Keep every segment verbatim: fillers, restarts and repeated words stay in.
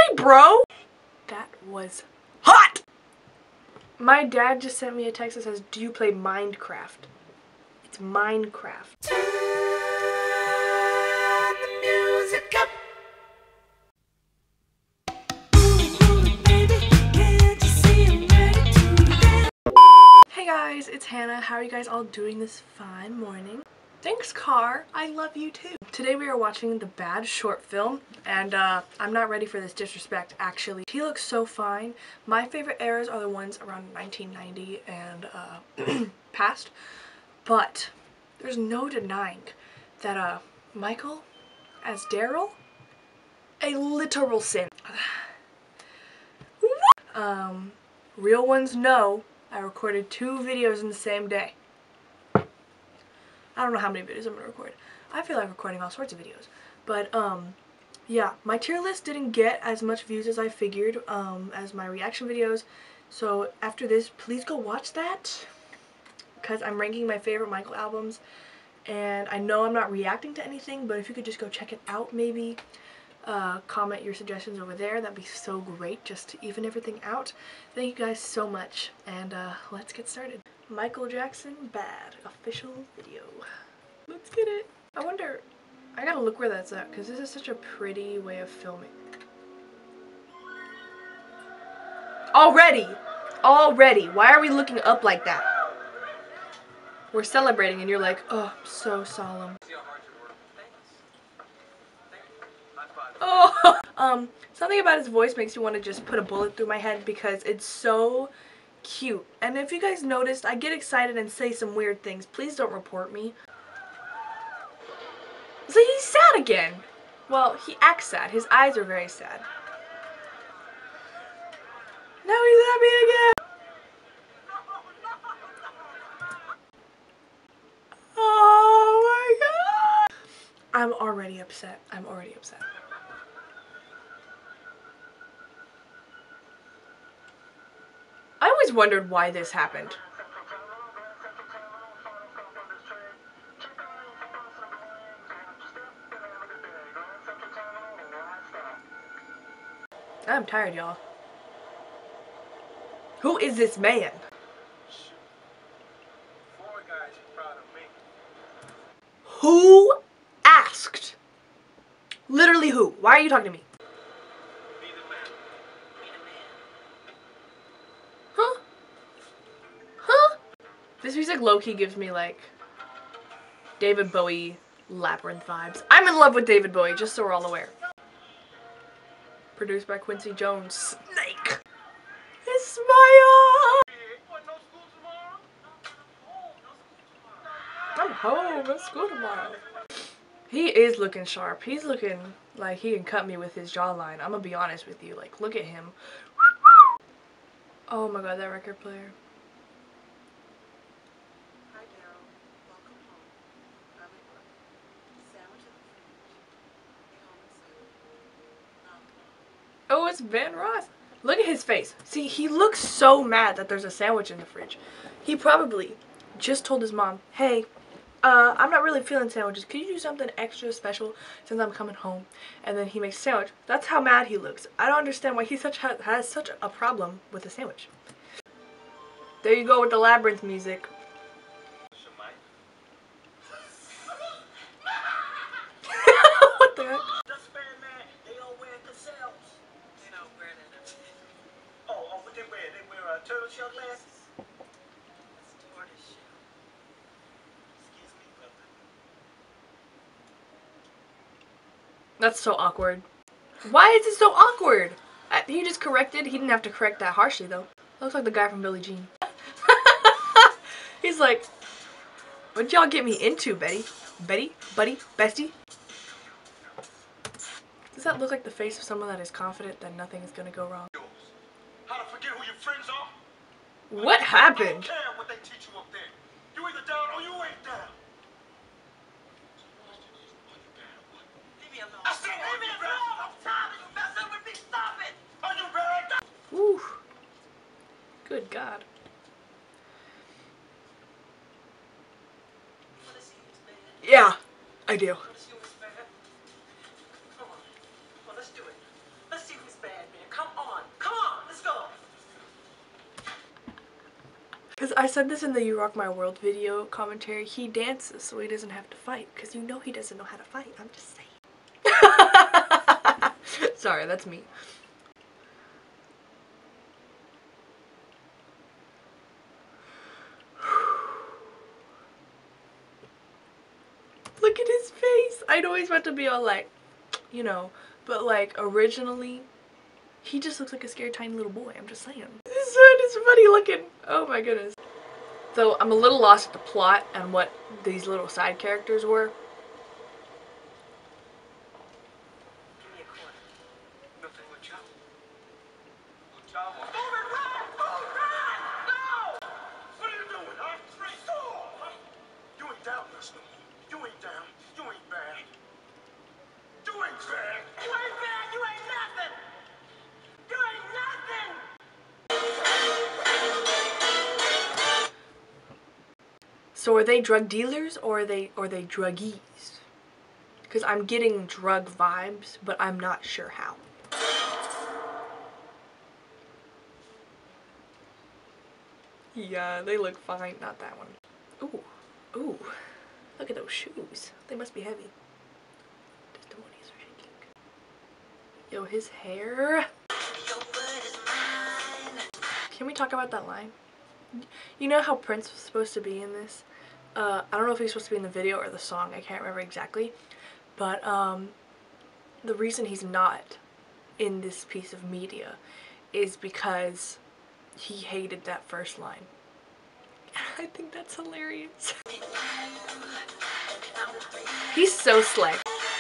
say bro? That was hot! My dad just sent me a text that says, do you play Minecraft? It's Minecraft. Turn the music up. Hey guys, it's Hannah. How are you guys all doing this fine morning? Thanks, Car. I love you too. Today we are watching the Bad short film, and uh, I'm not ready for this disrespect, actually. He looks so fine. My favorite eras are the ones around nineteen ninety and uh, past, but there's no denying that uh, Michael as Daryl, a literal sin. um, real ones know I recorded two videos in the same day. I don't know how many videos I'm gonna record. I feel like recording all sorts of videos. But, um, yeah, my tier list didn't get as much views as I figured, um, as my reaction videos. So after this, please go watch that, because I'm ranking my favorite Michael albums. And I know I'm not reacting to anything, but if you could just go check it out, maybe. Uh, comment your suggestions over there. That'd be so great, just to even everything out. Thank you guys so much, and uh, let's get started. Michael Jackson Bad official video. Let's get it. I wonder, I gotta look where that's at, because this is such a pretty way of filming. Already! Already! Why are we looking up like that? We're celebrating and you're like, oh, I'm so solemn. Oh, um, something about his voice makes you want to just put a bullet through my head because it's so cute. And if you guys noticed, I get excited and say some weird things. Please don't report me. See, he's sad again. Well, he acts sad. His eyes are very sad. Now he's happy again. Oh my god. I'm already upset. I'm already upset. I always wondered why this happened. I'm tired, y'all. Who is this man? Who asked? Literally who? Why are you talking to me? Huh? Huh? This music low-key gives me like David Bowie Labyrinth vibes. I'm in love with David Bowie, just so we're all aware. Produced by Quincy Jones. Snake! His smile! I'm home. It's school tomorrow. He is looking sharp. He's looking like he can cut me with his jawline. I'm gonna be honest with you. Like, look at him. Oh my god, that record player. Hi, Daryl. Welcome home. I'm at work. Sandwich in the fridge. Oh, it's Van Ross. Look at his face. See, he looks so mad that there's a sandwich in the fridge. He probably just told his mom, hey, uh, I'm not really feeling sandwiches. Could you do something extra special since I'm coming home? And then he makes a sandwich. That's how mad he looks. I don't understand why he such ha has such a problem with a sandwich. There you go with the Labyrinth music. What the heck? Turtle shell glasses. That's so awkward. Why is it so awkward? I, he just corrected. He didn't have to correct that harshly though. Looks like the guy from Billie Jean. He's like, what'd y'all get me into, Betty? Betty? Buddy? Bestie? Does that look like the face of someone that is confident that nothing is gonna go wrong? How to forget who your friends are? What happened? I don't care what they teach you up there. You either down or you ain't down. Leave me alone. I said leave me alone. I'm tired of you messing with me. Stop it. Are you ready? Woo. Good God. Yeah, I do. Let's see who's bad. Come on. Come on, let's do it. Let's see who's bad. Because I said this in the You Rock My World video commentary, he dances so he doesn't have to fight. Because you know he doesn't know how to fight. I'm just saying. Sorry, that's me. Look at his face. I know he's meant to be all like, you know, but like originally, he just looks like a scared tiny little boy. I'm just saying. This one is funny looking. Oh my goodness. So I'm a little lost at the plot and what these little side characters were. Give me a quarter. Nothing with you. What are you doing, huh? You ain't down, Mister. You ain't down. You ain't bad. You ain't bad. You ain't bad. You ain't nothing. You ain't nothing. So are they drug dealers or are they or are they druggies? Because I'm getting drug vibes, but I'm not sure how. Yeah, they look fine. Not that one. Ooh, ooh. Look at those shoes. They must be heavy. Testimonies are shaking. Yo, his hair. Can we talk about that line? You know how Prince was supposed to be in this? Uh, I don't know if he was supposed to be in the video or the song. I can't remember exactly. But um, the reason he's not in this piece of media is because he hated that first line. I think that's hilarious. He's so slick.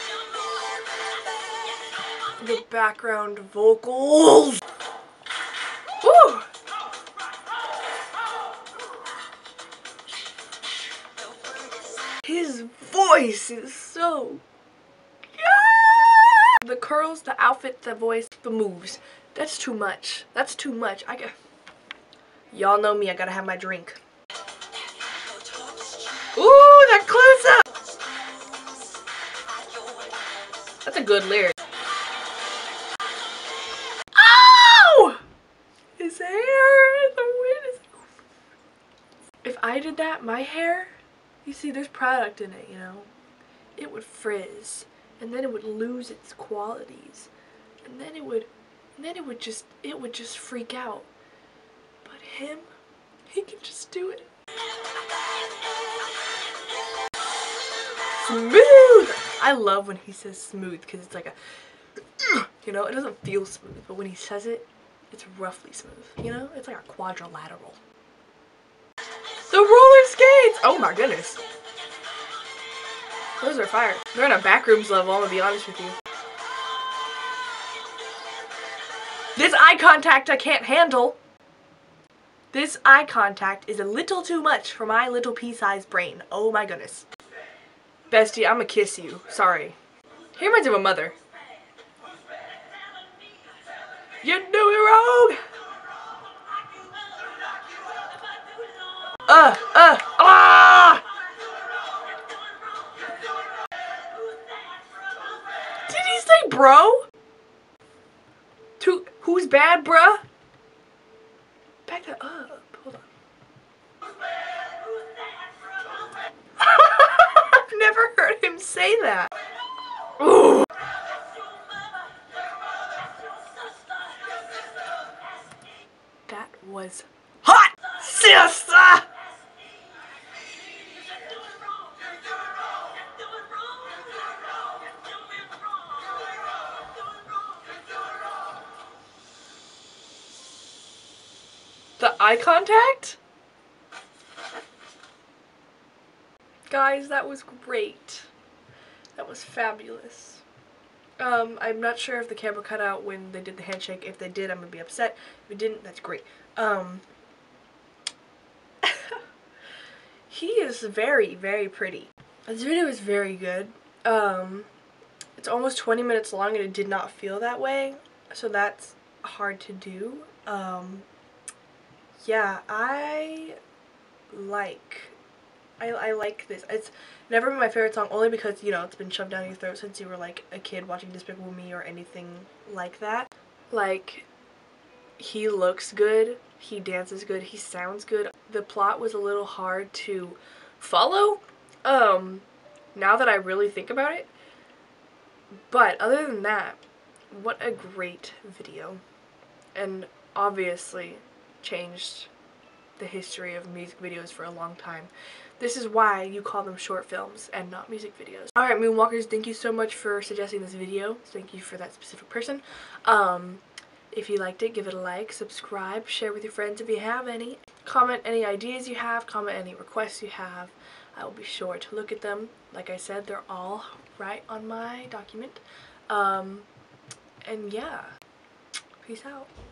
The background vocals. Woo! His voice is so... Yeah! The curls, the outfit, the voice, the moves. That's too much. That's too much. I got... Y'all know me, I gotta have my drink. Ooh, that close up! That's a good lyric. Oh! His hair, the wind is... If I did that, my hair, you see there's product in it, you know? It would frizz, and then it would lose its qualities. And then it would, and then it would just, it would just freak out. But him, he can just do it. Smooth! I love when he says smooth because it's like a, you know, it doesn't feel smooth, but when he says it, it's roughly smooth, you know? It's like a quadrilateral. The roller skates! Oh my goodness. Those are fire. They're in a backrooms level, I'm gonna be honest with you. This eye contact I can't handle. This eye contact is a little too much for my little pea-sized brain. Oh my goodness. Bestie, I'm gonna kiss you. Sorry. He reminds me of a mother. You do it wrong! Uh, uh, ah! Did he say bro? To, who's bad, bruh? Back that up. Hold on. I've never heard him say that. Ooh. That was hot, sister! The eye contact? Guys, that was great. That was fabulous. Um, I'm not sure if the camera cut out when they did the handshake. If they did, I'm gonna be upset. If it didn't, that's great. Um, he is very, very pretty. This video is very good. Um, it's almost twenty minutes long and it did not feel that way. So that's hard to do. Um, yeah, I like... I, I like this. It's never been my favorite song only because, you know, it's been shoved down your throat since you were like a kid watching Despicable Me or anything like that. Like, he looks good. He dances good. He sounds good. The plot was a little hard to follow, um, now that I really think about it. But other than that, what a great video. And obviously changed the history of music videos for a long time. This is why you call them short films and not music videos. Alright, Moonwalkers, thank you so much for suggesting this video. Thank you for that specific person. Um, if you liked it, give it a like, subscribe, share with your friends if you have any. Comment any ideas you have, comment any requests you have. I will be sure to look at them. Like I said, they're all right on my document. Um, and yeah, peace out.